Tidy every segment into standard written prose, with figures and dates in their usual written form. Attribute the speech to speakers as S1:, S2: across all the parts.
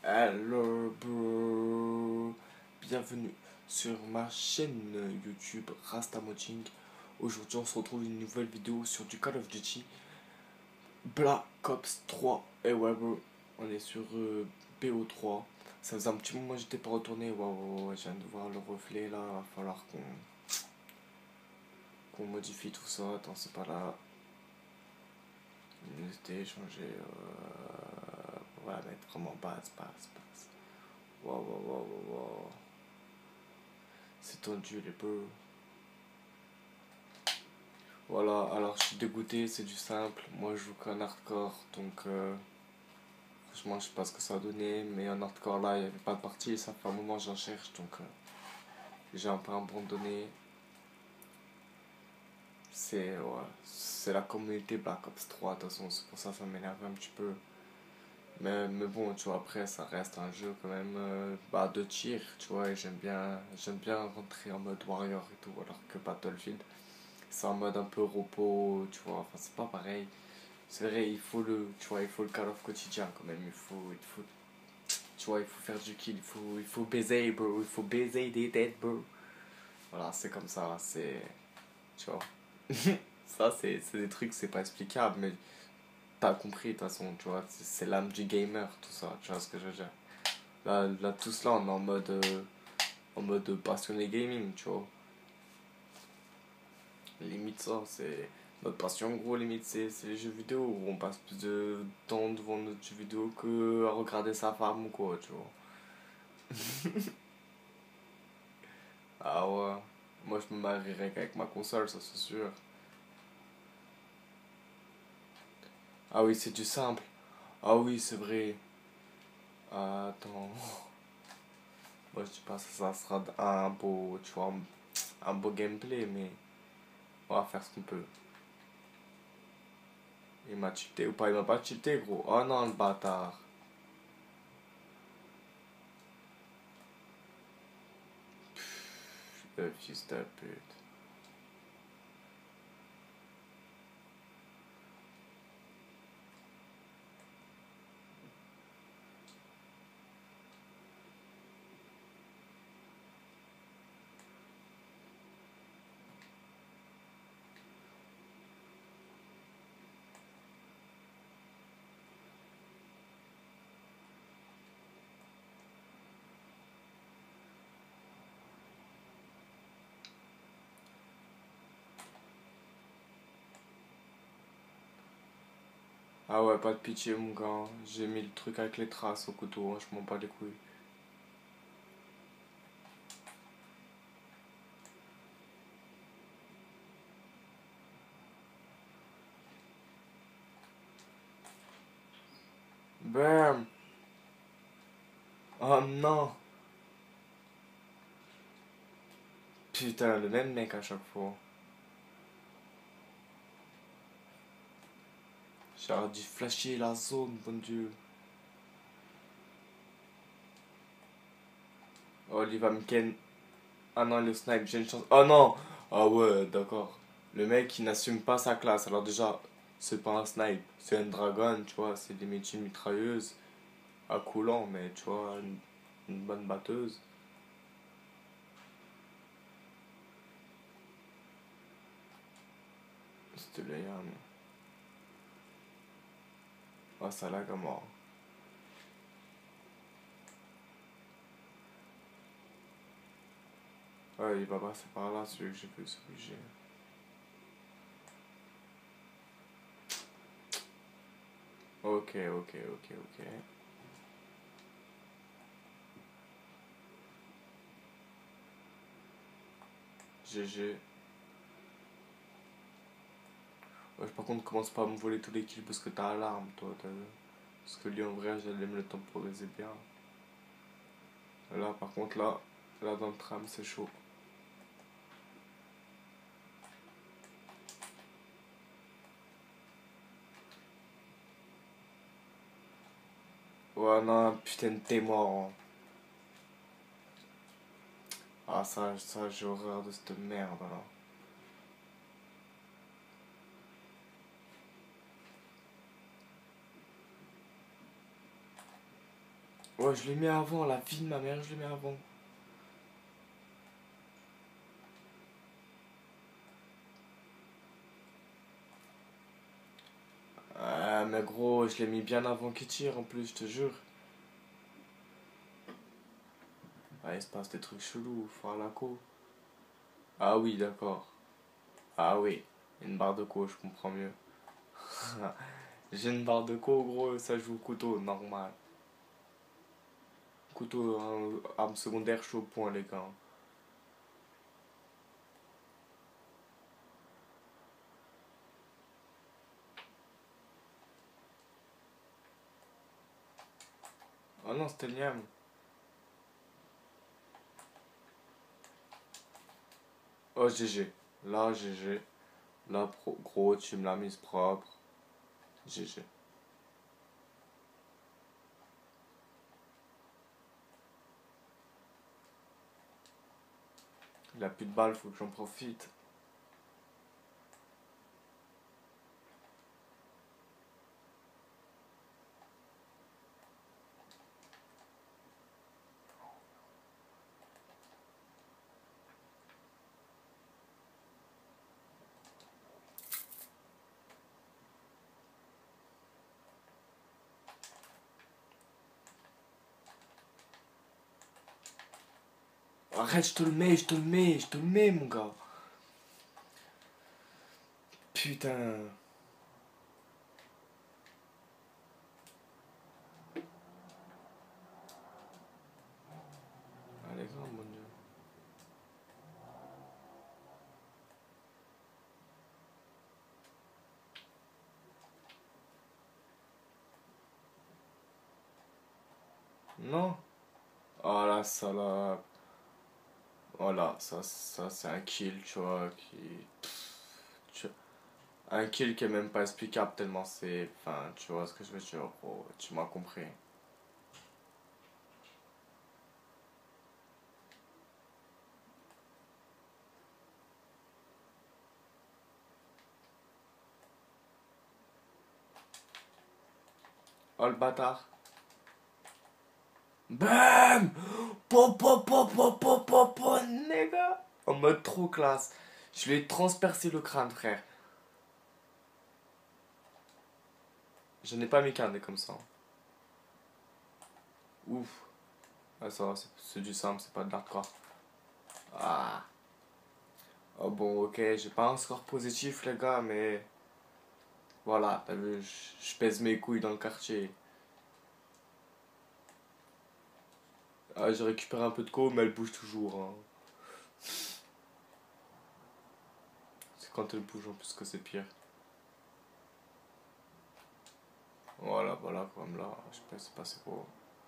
S1: Hello bro, bienvenue sur ma chaîne YouTube Rastamoching. Aujourd'hui on se retrouve une nouvelle vidéo sur du Call of Duty Black Ops 3. Et ouais bro, on est sur BO3. Ça faisait un petit moment que j'étais pas retourné. Waouh, je viens de voir le reflet là. Va falloir qu'on modifie tout ça. Attends, c'est pas là. Unité, changer. On va mettre vraiment base. Waouh, waouh, waouh, waouh, waouh. C'est tendu les peu. Voilà, alors je suis dégoûté, c'est du simple. Moi je joue qu'en hardcore, donc franchement je sais pas ce que ça a donné. Mais en hardcore là, il n'y avait pas de partie, ça fait un moment que j'en cherche, donc j'ai un peu abandonné. C'est la communauté Black Ops 3, de toute façon, c'est pour ça que ça m'énerve un petit peu. Mais bon, tu vois, après ça reste un jeu quand même de tir, tu vois, et j'aime bien rentrer en mode warrior et tout, alors que Battlefield, c'est en mode un peu repos, tu vois, enfin c'est pas pareil. C'est vrai, tu vois, il faut le Call of quotidien quand même, tu vois, il faut faire du kill, il faut baiser, bro, il faut baiser des têtes, bro. Voilà, c'est comme ça, tu vois. Ça, c'est des trucs, c'est pas explicable, mais t'as compris, de toute façon, tu vois, c'est l'âme du gamer, tout ça, tu vois ce que je veux dire. Là tout cela, on est en mode passionné gaming, tu vois. Limite ça, c'est notre passion gros, limite c'est les jeux vidéo. On passe plus de temps devant notre jeu vidéo que à regarder sa femme ou quoi, tu vois. Ah ouais, moi je me marierais qu'avec ma console, ça c'est sûr. Ah oui, c'est du simple. Ah oui, c'est vrai. Attends, moi je dis pas ça sera un beau, tu vois, un beau gameplay, mais on va faire ce qu'on peut. Il m'a cheaté ou pas, il m'a pas cheaté gros. Oh non le bâtard. Le fils de pute. Ah ouais, pas de pitié, mon gars. J'ai mis le truc avec les traces au couteau, hein, je m'en bats les couilles. Bam! Oh non! Putain, le même mec à chaque fois. J'aurais dû flasher la zone, bon Dieu. Oh, il va me ken. Ah non, le snipe, j'ai une chance. Oh non! Ah ouais, d'accord. Le mec, il n'assume pas sa classe. Alors déjà, c'est pas un snipe, c'est un dragon, tu vois. C'est des métiers mitrailleuses à coulant, mais tu vois, une bonne batteuse. C'était le Yann. Ah, ça lag à mort. Ouais, il va passer par là, celui que j'ai vu, c'est obligé. Ok, ok, ok, ok. GG. Ouais, par contre, commence pas à me voler tous les kills parce que t'as alarme, toi, t'as vu. Parce que lui, en vrai, j'allais me le temporiser bien. Là, par contre, là dans le tram, c'est chaud. Ouais, non, putain, t'es mort, hein. Ah, ça j'ai horreur de cette merde, là. Ouais, je l'ai mis avant, la vie de ma mère, je l'ai mis avant. Mais gros, je l'ai mis bien avant qu'il tire en plus, je te jure. Ah, il se passe des trucs chelous, faut à la co. Ah oui, d'accord. Ah oui, une barre de co, je comprends mieux. J'ai une barre de co, gros, ça joue au couteau, normal. Couteau, hein, arme secondaire, chaud au point, les gars. Oh non, c'était Liam. Oh, GG. Là, GG. Là, gros, tu me l'as mise propre. GG. Il a plus de balles, faut que j'en profite. Arrête, je te le mets, je te le mets, je te le mets, mon gars. Putain. Allez, grand, mon dieu. Non. Oh la salope. Voilà, ça c'est un kill, tu vois, qui... tu- Un kill qui est même pas explicable tellement c'est... Enfin, tu vois ce que je veux dire, gros, tu m'as compris. Oh le bâtard. BAM! Po, nigga! En mode trop classe. Je lui ai transpercé le crâne, frère. Je n'ai pas mis qu'un des comme ça. Ouf. Ah, ça va, c'est du simple, c'est pas de l'hardcore. Ah. Oh bon, ok, j'ai pas un score positif, les gars, mais... Voilà, t'as vu, je pèse mes couilles dans le quartier. Ah, j'ai récupéré un peu de co, mais elle bouge toujours. Hein. C'est quand elle bouge en plus que c'est pire. Voilà, comme là, je sais pas, c'est passé quoi.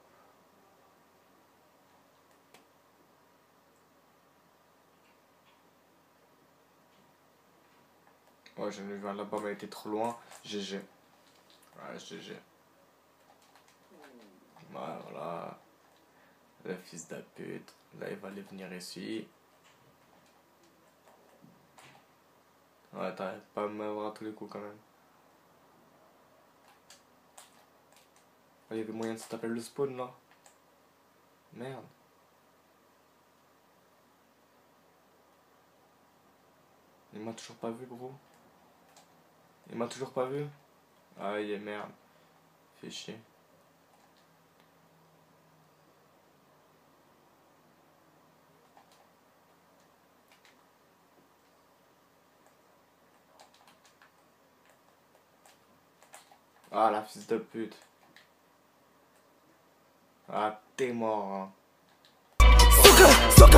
S1: Ouais, j'en ai vu un là-bas, mais elle était trop loin. GG. Ouais, GG. Ouais, voilà. Le fils de pute. Là, il va aller venir ici. Ouais, t'arrêtes pas de m'avoir à tous les coups quand même. Il y avait moyen de se taper le spawn là. Merde. Il m'a toujours pas vu, gros. Il m'a toujours pas vu. Aïe, merde. Fait chier. Ah, la fils de pute. Ah, t'es mort, hein.